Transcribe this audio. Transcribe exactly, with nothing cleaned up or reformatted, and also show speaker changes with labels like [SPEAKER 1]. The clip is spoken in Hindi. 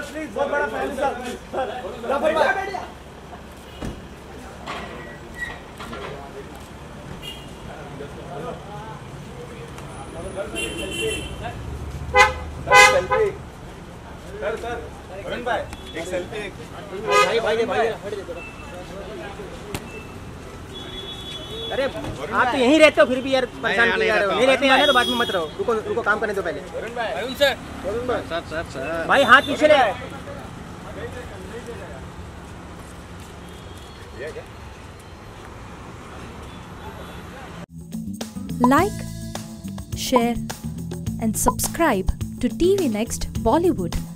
[SPEAKER 1] प्लीज बहुत बड़ा फैन सर राफेल भाई सेल्फी सर सर वरुण भाई एक सेल्फी एक
[SPEAKER 2] भाई भाई भाई हट जा थोड़ा। अरे आप तो यहीं रहते हो फिर भी यार परेशान किए जा रहे हो। नहीं रहते हैं तो बाद में मत रहो। रुको रुको काम करने दो पहले।
[SPEAKER 1] वरुण भाई
[SPEAKER 3] वरुण सर
[SPEAKER 1] वरुण भाई
[SPEAKER 3] सर सर सर
[SPEAKER 2] भाई हाथ पीछे ले।
[SPEAKER 4] Like, share and subscribe to T V Next Bollywood.